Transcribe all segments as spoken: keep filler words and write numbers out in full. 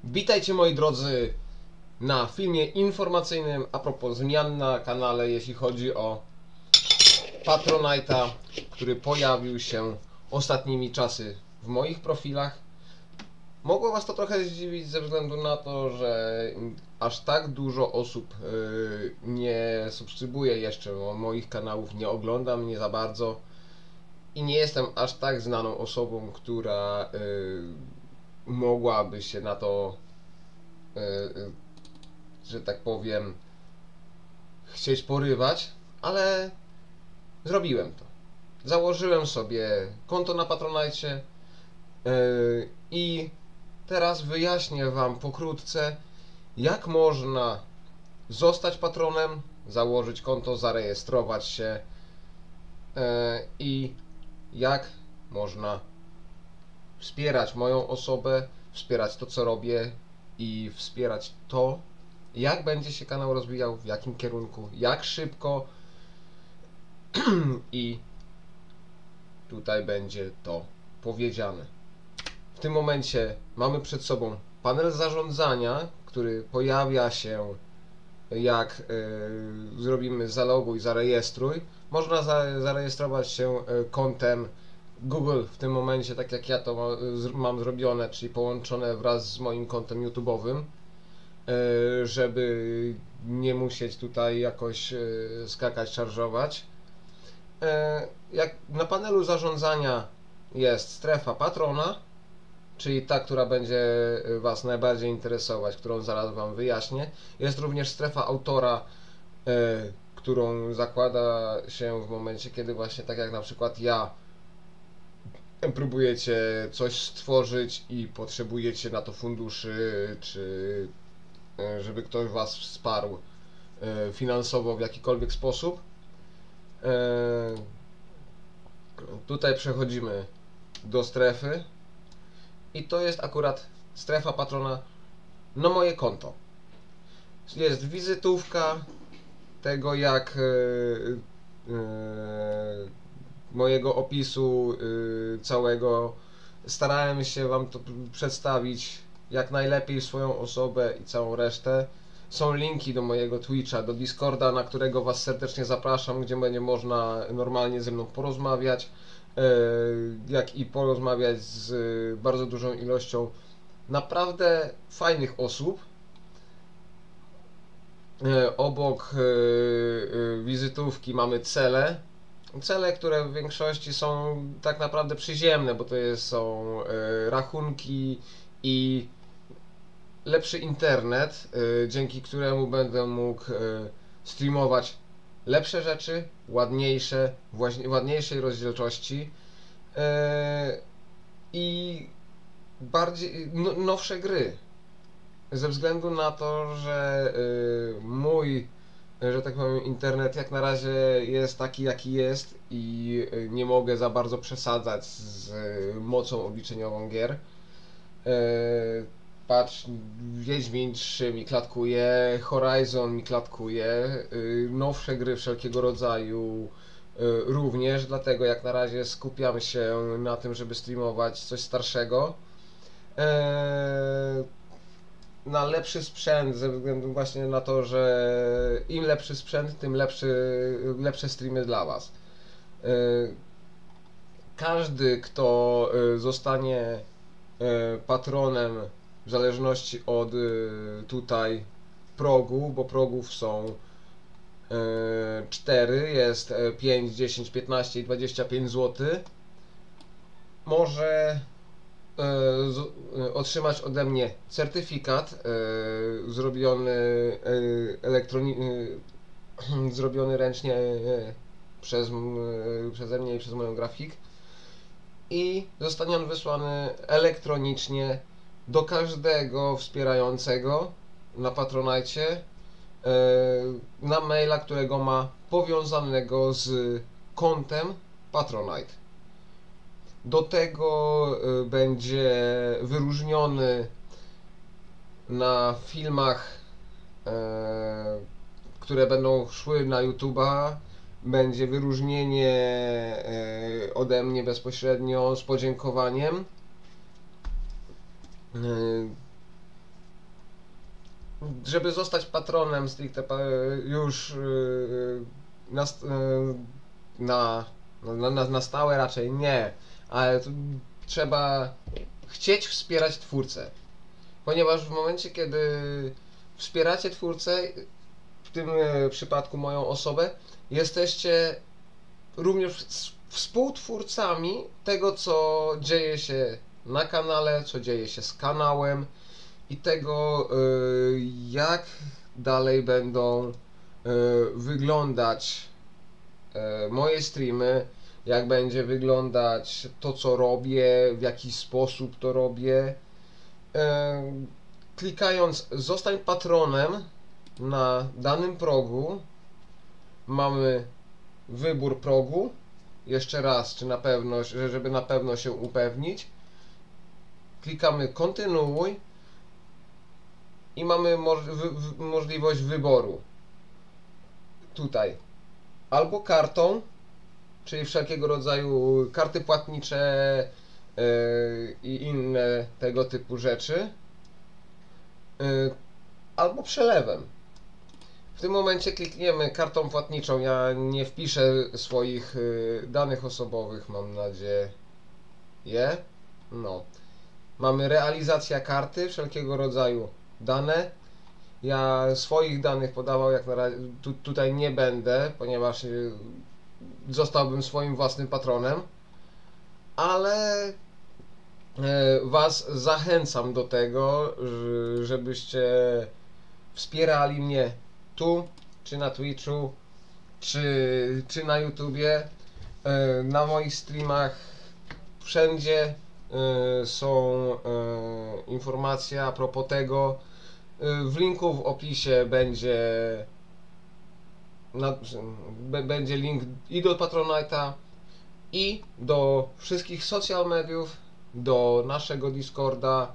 Witajcie moi drodzy na filmie informacyjnym a propos zmian na kanale, jeśli chodzi o Patronite'a, który pojawił się ostatnimi czasy w moich profilach. Mogło Was to trochę zdziwić ze względu na to, że aż tak dużo osób yy, nie subskrybuje jeszcze moich kanałów, nie ogląda mnie za bardzo i nie jestem aż tak znaną osobą, która yy, mogłaby się na to, Yy, że tak powiem, chcieć porywać, ale zrobiłem to. Założyłem sobie konto na Patronite yy, i teraz wyjaśnię Wam pokrótce, jak można zostać patronem, założyć konto, zarejestrować się yy, i jak można wspierać moją osobę, wspierać to, co robię i wspierać to, jak będzie się kanał rozwijał, w jakim kierunku, jak szybko i tutaj będzie to powiedziane. W tym momencie mamy przed sobą panel zarządzania, który pojawia się, jak yy, zrobimy zaloguj, zarejestruj. Można za, zarejestrować się yy, kontem Google w tym momencie, tak jak ja to ma, z, mam zrobione, czyli połączone wraz z moim kontem YouTube'owym, yy, żeby nie musieć tutaj jakoś yy, skakać, szarżować. Yy, jak na panelu zarządzania jest strefa patrona, czyli ta, która będzie Was najbardziej interesować, którą zaraz Wam wyjaśnię. Jest również strefa autora, yy, którą zakłada się w momencie, kiedy właśnie tak jak na przykład ja próbujecie coś stworzyć i potrzebujecie na to funduszy, czy żeby ktoś Was wsparł finansowo w jakikolwiek sposób. Tutaj przechodzimy do strefy i to jest akurat strefa patrona na moje konto. Jest wizytówka tego, jak mojego opisu yy, całego. Starałem się Wam to przedstawić jak najlepiej, swoją osobę i całą resztę. Są linki do mojego Twitcha, do Discorda, na którego Was serdecznie zapraszam, gdzie będzie można normalnie ze mną porozmawiać, yy, jak i porozmawiać z yy, bardzo dużą ilością naprawdę fajnych osób. Yy, obok yy, yy, wizytówki mamy cele. Cele, które w większości są tak naprawdę przyziemne, bo to jest, są y, rachunki i lepszy internet, y, dzięki któremu będę mógł y, streamować lepsze rzeczy, ładniejsze, właśnie, ładniejszej rozdzielczości y, i bardziej no, nowsze gry. Ze względu na to, że y, mój, że tak powiem, internet jak na razie jest taki, jaki jest i nie mogę za bardzo przesadzać z mocą obliczeniową gier. Patrz, Wiedźmin trzy mi klatkuje, Horizon mi klatkuje, nowsze gry wszelkiego rodzaju również, dlatego jak na razie skupiam się na tym, żeby streamować coś starszego. Na lepszy sprzęt, ze względu właśnie na to, że im lepszy sprzęt, tym lepszy, lepsze streamy dla Was. Każdy, kto zostanie patronem, w zależności od tutaj progu, bo progów są cztery, jest pięć, dziesięć, piętnaście i dwadzieścia pięć złotych, może otrzymać ode mnie certyfikat e, zrobiony e, elektroni e, zrobiony ręcznie e, przez, e, przeze mnie i przez moją grafik, i zostanie on wysłany elektronicznie do każdego wspierającego na Patronite e, na maila, którego ma powiązanego z kontem Patronite. Do tego y, będzie wyróżniony na filmach, y, które będą szły na YouTube'a, będzie wyróżnienie y, ode mnie bezpośrednio z podziękowaniem. Y, żeby zostać patronem stricte pa- już yy, na, yy, na, na, na, na stałe raczej nie, ale tu trzeba chcieć wspierać twórcę, ponieważ w momencie, kiedy wspieracie twórcę, w tym yy, przypadku moją osobę, jesteście również współtwórcami tego, co dzieje się na kanale, co dzieje się z kanałem i tego, y, jak dalej będą y, wyglądać y, moje streamy, jak będzie wyglądać to, co robię, w jaki sposób to robię. Y, Klikając zostań patronem na danym progu, mamy wybór progu. Jeszcze raz, czy na pewno, żeby na pewno się upewnić. Klikamy kontynuuj i mamy mo wy możliwość wyboru. Tutaj albo kartą, czyli wszelkiego rodzaju karty płatnicze yy, i inne tego typu rzeczy, yy, albo przelewem. W tym momencie klikniemy kartą płatniczą. Ja nie wpiszę swoich y, danych osobowych, mam nadzieję. No. Mamy realizacja karty, wszelkiego rodzaju dane. Ja swoich danych podawał jak na razie tu, tutaj nie będę, ponieważ y, zostałbym swoim własnym patronem. Ale y, Was zachęcam do tego, żebyście wspierali mnie tu, czy na Twitchu, czy, czy na YouTubie. Na moich streamach wszędzie są informacje a propos tego. W linku w opisie będzie na, będzie link i do Patronite'a, i do wszystkich social mediów, do naszego Discorda.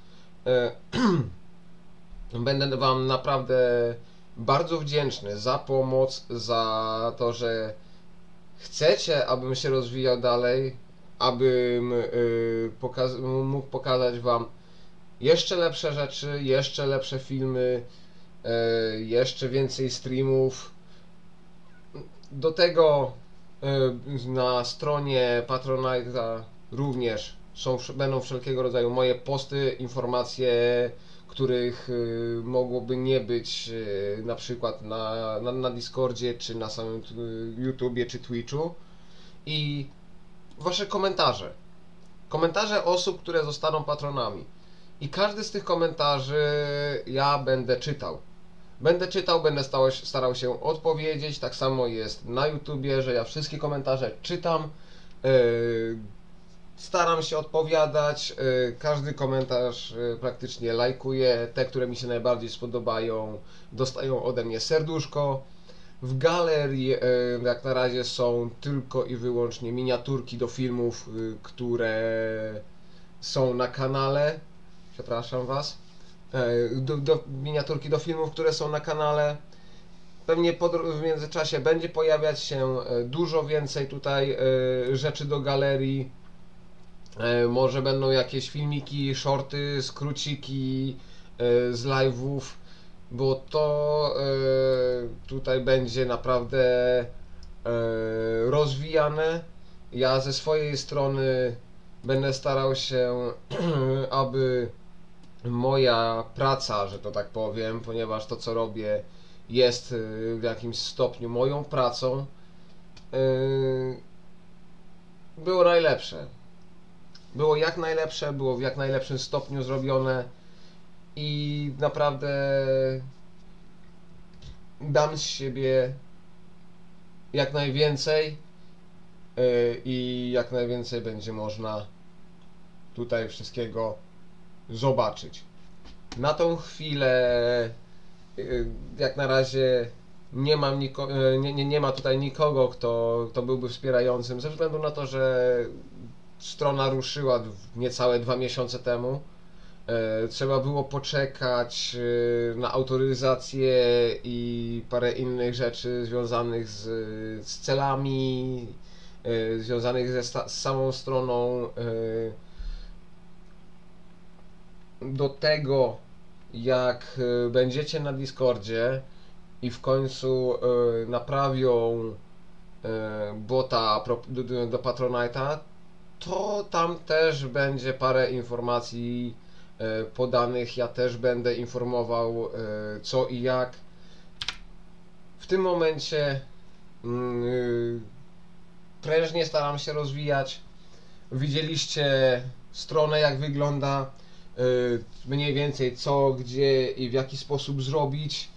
Będę Wam naprawdę bardzo wdzięczny za pomoc, za to, że chcecie, abym się rozwijał dalej, abym yy, pokaz mógł pokazać Wam jeszcze lepsze rzeczy, jeszcze lepsze filmy, yy, jeszcze więcej streamów. Do tego yy, na stronie Patronite'a również są, będą wszelkiego rodzaju moje posty, informacje, których y, mogłoby nie być y, na przykład na, na, na Discordzie, czy na samym y, YouTubie, czy Twitchu. I Wasze komentarze. Komentarze osób, które zostaną patronami. I każdy z tych komentarzy ja będę czytał. Będę czytał, będę starał, starał się odpowiedzieć. Tak samo jest na YouTubie, że ja wszystkie komentarze czytam. Yy, Staram się odpowiadać, każdy komentarz praktycznie lajkuję, te, które mi się najbardziej spodobają, dostają ode mnie serduszko. W galerii jak na razie są tylko i wyłącznie miniaturki do filmów, które są na kanale. Przepraszam Was. Do, do, miniaturki do filmów, które są na kanale. Pewnie po, w międzyczasie będzie pojawiać się dużo więcej tutaj rzeczy do galerii. Może będą jakieś filmiki, shorty, skróciki z live'ów, bo to tutaj będzie naprawdę rozwijane. Ja ze swojej strony będę starał się, aby moja praca, że to tak powiem, ponieważ to, co robię, jest w jakimś stopniu moją pracą, było najlepsze. Było jak najlepsze, było w jak najlepszym stopniu zrobione i naprawdę dam z siebie jak najwięcej i jak najwięcej będzie można tutaj wszystkiego zobaczyć. Na tą chwilę jak na razie nie mam niko nie, nie, nie ma tutaj nikogo, kto, kto byłby wspierającym, ze względu na to, że strona ruszyła niecałe dwa miesiące temu. E, trzeba było poczekać e, na autoryzację i parę innych rzeczy związanych z, z celami, e, związanych ze z samą stroną. E, do tego jak y, będziecie na Discordzie i w końcu y, naprawią y, bota pro, do, do Patronite'a, to tam też będzie parę informacji y, podanych. Ja też będę informował y, co i jak. W tym momencie y, prężnie staram się rozwijać. Widzieliście stronę, jak wygląda, yy, mniej więcej co, gdzie i w jaki sposób zrobić.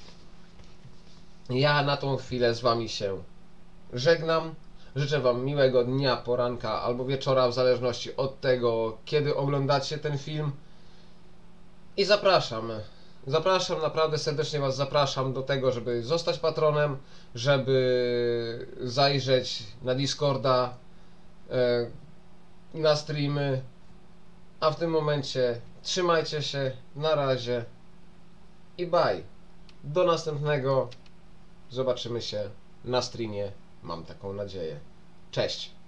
Ja na tą chwilę z wami się żegnam. Życzę wam miłego dnia, poranka albo wieczora, w zależności od tego, kiedy oglądacie ten film. I zapraszam. Zapraszam, naprawdę serdecznie was zapraszam do tego, żeby zostać patronem, żeby zajrzeć na Discorda, yy, na streamy, a w tym momencie trzymajcie się, na razie i bye. Do następnego, zobaczymy się na streamie, mam taką nadzieję. Cześć.